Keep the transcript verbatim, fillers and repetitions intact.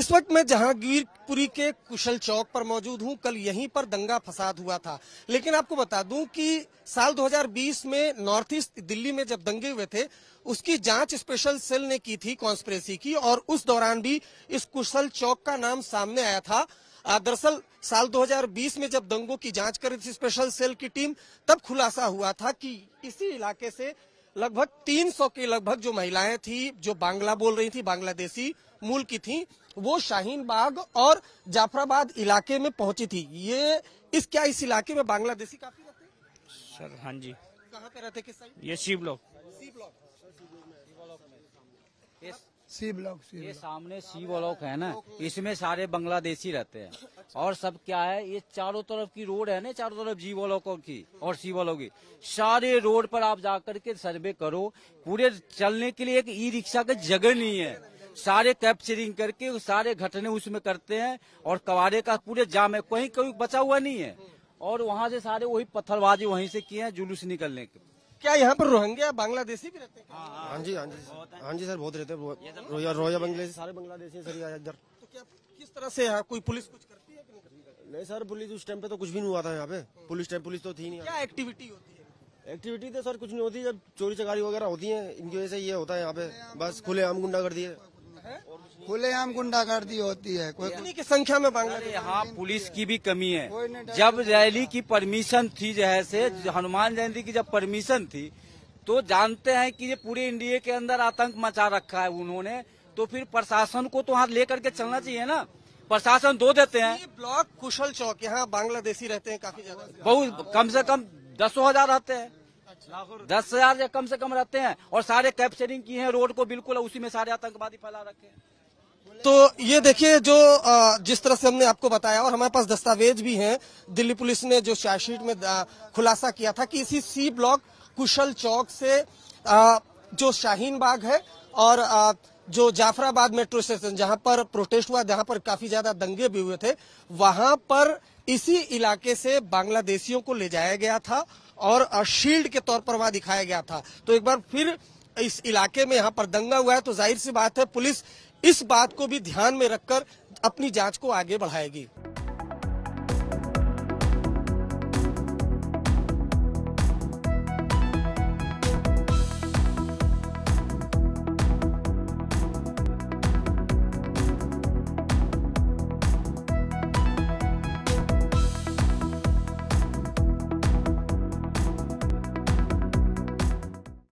इस वक्त मैं जहांगीरपुरी के कुशल चौक पर मौजूद हूं। कल यहीं पर दंगा फसाद हुआ था, लेकिन आपको बता दूं कि साल दो हज़ार बीस में नॉर्थ ईस्ट दिल्ली में जब दंगे हुए थे, उसकी जांच स्पेशल सेल ने की थी कॉन्स्पिरेसी की, और उस दौरान भी इस कुशल चौक का नाम सामने आया था। दरअसल साल दो हज़ार बीस में जब दंगों की जांच कर रही थी स्पेशल सेल की टीम, तब खुलासा हुआ था कि इसी इलाके से लगभग तीन सौ के लगभग जो महिलाएं थी, जो बांग्ला बोल रही थी, बांग्लादेशी मूल की थी, वो शाहीन बाग और जाफराबाद इलाके में पहुंची थी। ये इस क्या इस इलाके में बांग्लादेशी काफी रहते हैं सर? हाँ जी। कहाँ पे रहते, किस साइड? ये C block. C block. C block C ये सामने सी ब्लॉक है ना, इसमें सारे बांग्लादेशी रहते हैं। और सब क्या है, ये चारों तरफ की रोड है ना, चारों तरफ जी ब्लॉकों की और सी ब्लॉक की, सारे रोड पर आप जाकर के सर्वे करो, पूरे चलने के लिए एक ई रिक्शा की जगह नहीं है। सारे कैप्चरिंग करके सारे घटने उसमें करते हैं, और कवारे का पूरे जाम है, कहीं कोई बचा हुआ नहीं है। और वहाँ से सारे वही पत्थरबाजी वहीं से किए हैं जुलूस निकलने के। क्या यहाँ पर रोहिंग्या बांग्लादेशी भी रहते हैं? हाँ जी हाँ जी हाँ जी सर, बहुत रहते हैं। रोया रोया बांग्लादेशी, सारे बांग्लादेशी हैं सर यहाँ इधर। तो क्या किस तरह से यहाँ कोई पुलिस कुछ करती है कि नहीं करती? नहीं सर, पुलिस उस टाइम पे तो कुछ भी नहीं हुआ था यहाँ पे। पुलिस टाइम पुलिस तो थी नहीं। क्या एक्टिविटी होती है? एक्टिविटी तो सर कुछ नहीं होती, जब चोरी चकारी वगैरह होती है इनकी वजह से ये होता है यहाँ पे। बस खुलेआम गुंडागर्दी है, खुलेआम गुंडागर्दी होती है। कोई कितनी की संख्या में अरे बांग्लादेश? यहाँ पुलिस की भी कमी है। जब रैली की परमिशन थी, जैसे हनुमान जयंती की जब परमिशन थी, तो जानते हैं कि ये पूरे इंडिया के अंदर आतंक मचा रखा है उन्होंने, तो फिर प्रशासन को तो हाथ लेकर के चलना चाहिए ना। प्रशासन दो देते हैं। ये ब्लॉक कुशल चौक, यहाँ बांग्लादेशी रहते हैं काफी ज्यादा, बहुत कम से कम दसों हजार रहते हैं, दस हजार या कम से कम रहते हैं, और सारे कैप्चरिंग किए हैं रोड को बिल्कुल, उसी में सारे आतंकवादी फैला रखे हैं। तो ये देखिए जो अ, जिस तरह से हमने आपको बताया, और हमारे पास दस्तावेज भी हैं, दिल्ली पुलिस ने जो चार्जशीट में अ, खुलासा किया था कि इसी सी ब्लॉक कुशल चौक से अ, जो शाहीन बाग है और अ, जो जाफराबाद मेट्रो स्टेशन जहां पर प्रोटेस्ट हुआ, जहां पर काफी ज्यादा दंगे भी हुए थे, वहां पर इसी इलाके से बांग्लादेशियों को ले जाया गया था और अ, शील्ड के तौर पर वहां दिखाया गया था। तो एक बार फिर इस इलाके में यहाँ पर दंगा हुआ है, तो जाहिर सी बात है पुलिस इस बात को भी ध्यान में रखकर अपनी जांच को आगे बढ़ाएगी।